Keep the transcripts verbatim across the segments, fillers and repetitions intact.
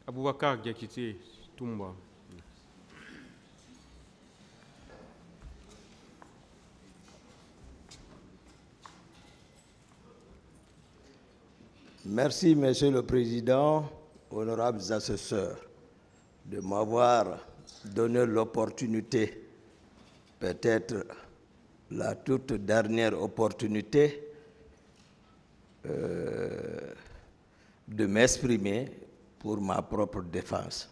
Aboubakar Diakité Toumba. Merci, Monsieur le Président, honorables assesseurs, de m'avoir donné l'opportunité, peut-être la toute dernière opportunité, euh, de m'exprimer pour ma propre défense.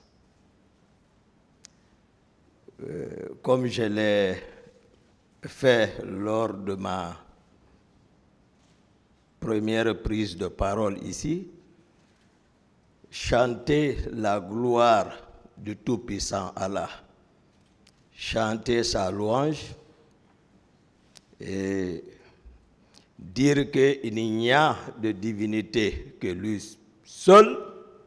Euh, comme je l'ai fait lors de ma première prise de parole ici, chanter la gloire du Tout-Puissant Allah, chanter sa louange et dire qu'il n'y a de divinité que lui seul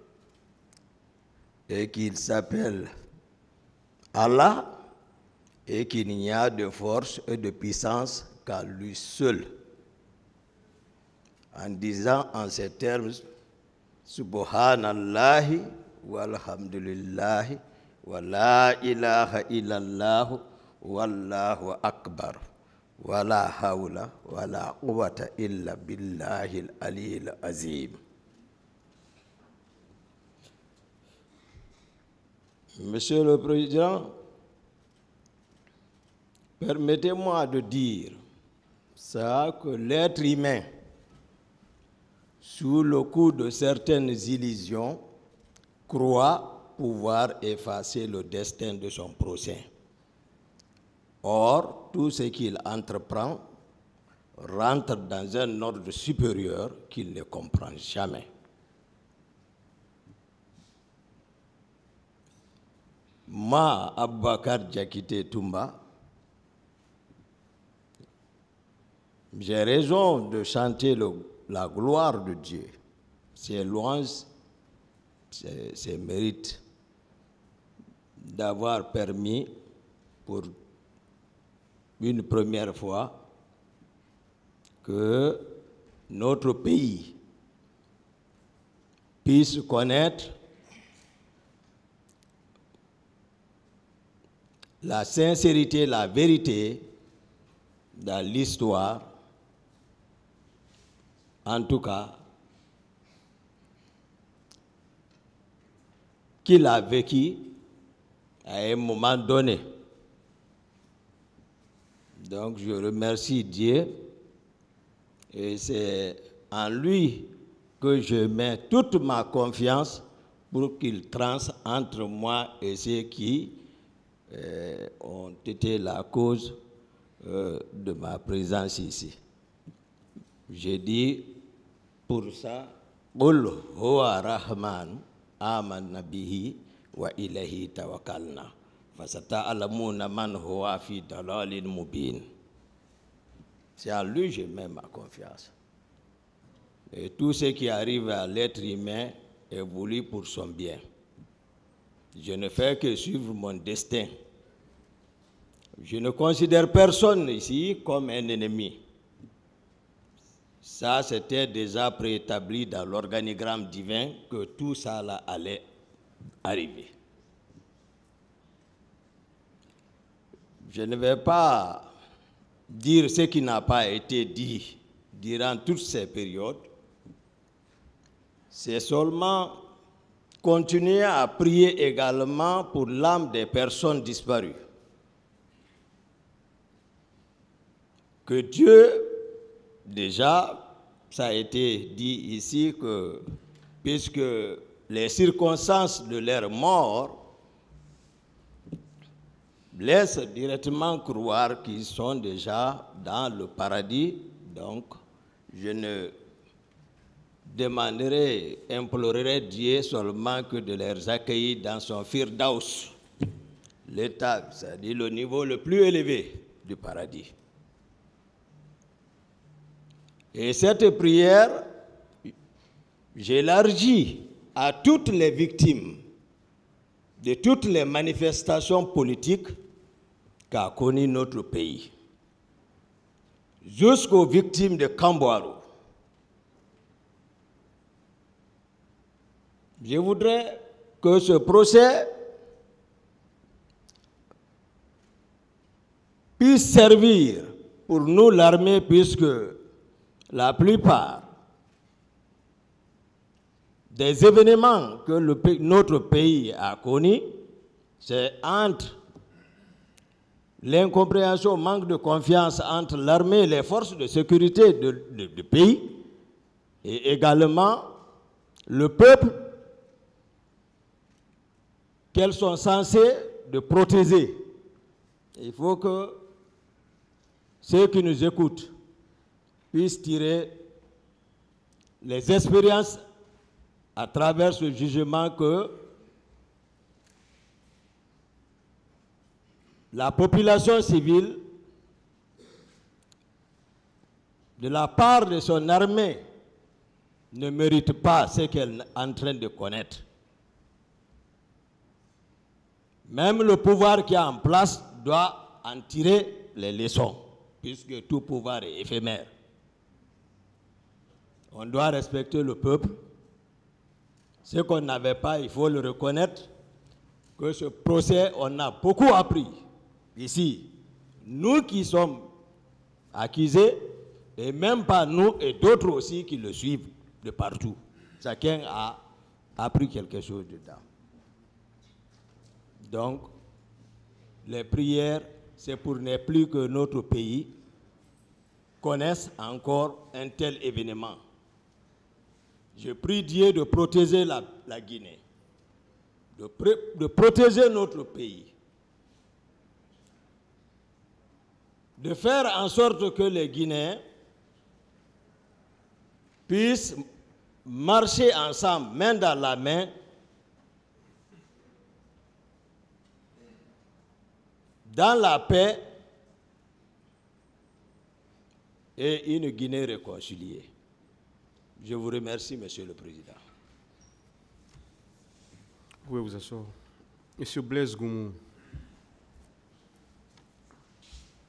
et qu'il s'appelle Allah et qu'il n'y a de force et de puissance qu'à lui seul. En disant en ces termes, Subhanallahi walhamdulillahi wa la ilaha illallah wallahu akbar wa la hawla wa la quwwata illa billahi al-aliyyil azim. Monsieur le Président, permettez-moi de dire ça que l'être humain, sous le coup de certaines illusions, croit pouvoir effacer le destin de son prochain. Or, tout ce qu'il entreprend rentre dans un ordre supérieur qu'il ne comprend jamais. Moi, Aboubakar Diakité Toumba, j'ai raison de chanter le, la gloire de Dieu, ses louanges, ses, ses mérites, d'avoir permis pour une première fois que notre pays puisse connaître la sincérité, la vérité dans l'histoire, en tout cas, qu'il a vécu à un moment donné. Donc je remercie Dieu et c'est en lui que je mets toute ma confiance pour qu'il tranche entre moi et ceux qui euh, ont été la cause euh, de ma présence ici. J'ai dit pour ça, Qul huwa rahman amanna bihi wa ilayhi tawakkalna fasata'lamuna man huwa fi dalalin mubin. C'est à lui que je mets ma confiance. Et tout ce qui arrive à l'être humain est voulu pour son bien. Je ne fais que suivre mon destin. Je ne considère personne ici comme un ennemi. Ça, c'était déjà préétabli dans l'organigramme divin que tout ça là allait arriver. Je ne vais pas dire ce qui n'a pas été dit durant toutes ces périodes. C'est seulement continuer à prier également pour l'âme des personnes disparues. Que Dieu, déjà, ça a été dit ici que, puisque les circonstances de leur mort laissent directement croire qu'ils sont déjà dans le paradis, donc je ne demanderai, implorerai Dieu seulement que de les accueillir dans son Firdaus, l'état, c'est-à-dire le niveau le plus élevé du paradis. Et cette prière, j'élargis à toutes les victimes de toutes les manifestations politiques qu'a connues notre pays, jusqu'aux victimes de Kamboaro. Je voudrais que ce procès puisse servir pour nous l'armée, puisque la plupart des événements que le, notre pays a connus, c'est entre l'incompréhension, manque de confiance entre l'armée et les forces de sécurité du pays, et également le peuple qu'elles sont censées de protéger. Il faut que ceux qui nous écoutent puissent tirer les expériences à travers ce jugement que la population civile, de la part de son armée, ne mérite pas ce qu'elle est en train de connaître. Même le pouvoir qui est en place doit en tirer les leçons, puisque tout pouvoir est éphémère. On doit respecter le peuple. Ce qu'on n'avait pas, il faut le reconnaître, que ce procès, on a beaucoup appris. Ici, nous qui sommes accusés, et même pas nous, et d'autres aussi qui le suivent de partout. Chacun a appris quelque chose dedans. Donc, les prières, c'est pour ne plus que notre pays connaisse encore un tel événement. Je prie Dieu de protéger la, la Guinée, de, de protéger notre pays, de faire en sorte que les Guinéens puissent marcher ensemble, main dans la main, dans la paix et une Guinée réconciliée. Je vous remercie, Monsieur le Président. Vous pouvez vous asseoir. Monsieur Blaise Goumou.